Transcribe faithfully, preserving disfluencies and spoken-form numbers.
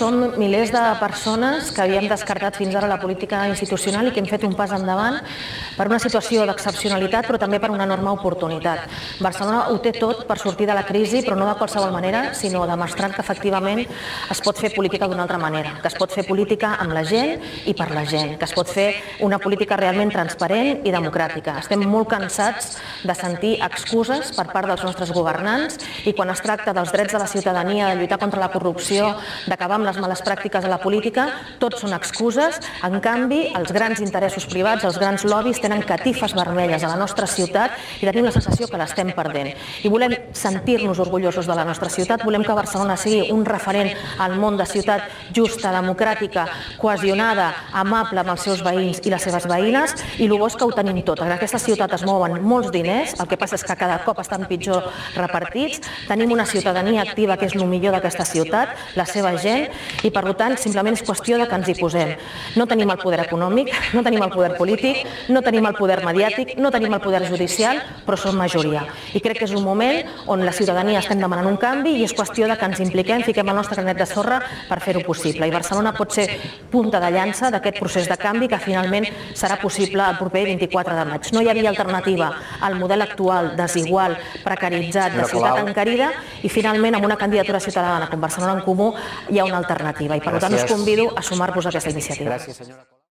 som milers de persones que havíem descartat fins ara la política institucional i que hem fet un pas endavant per una situació d'excepcionalitat, però també per una enorme oportunitat. Barcelona ho té tot per sortir de la crisi, però no de qualsevol manera, sinó demostrant que efectivament es pot fer política d'una altra manera, que es pot fer política amb la gent i per la gent, que es pot fer una política realment transparent i democràtica. Estem molt cansats de sentir excuses per part dels nostres governants i quan es tracta dels drets de la ciutadania, de lluitar contra la corrupció, d'acabar amb les males pràctiques a la política, tot són excuses. En canvi, els grans interessos privats, els grans lobbies, tenen catifes vermelles a la nostra ciutat i tenim la sensació que l'estem perdent. I volem sentir-nos orgullosos de la nostra ciutat, volem que Barcelona sigui un referent al món de ciutat justa, democràtica, cohesionada, amable amb els seus veïns i les seves veïnes, i el bo és que ho tenim tot. En aquesta ciutat es mouen molts diners, el que passa és que cada cop estan pitjor repartits, tenim una ciutadania activa que és el millor d'aquesta ciutat, la seva gent, i per tant simplement és qüestió de que ens hi posem. No tenim el poder econòmic, no tenim el poder polític, no tenim el poder mediàtic, no tenim el poder judicial, però som majoria. I crec que és un moment on la ciutadania estem demanant un canvi i és qüestió de que ens impliquem, fiquem el nostre granet de sorra per fer-ho possible. I Barcelona pot ser punta de llança d'aquest procés de canvi que finalment serà possible el proper vint-i-quatre de maig. No hi havia alternativa al model actual, desigual, precaritzat, de ciutat encarida, i finalment amb una candidatura ciutadana com Barcelona en Comú hi ha una alternativa. I per tant us convido a sumar-vos a aquesta iniciativa.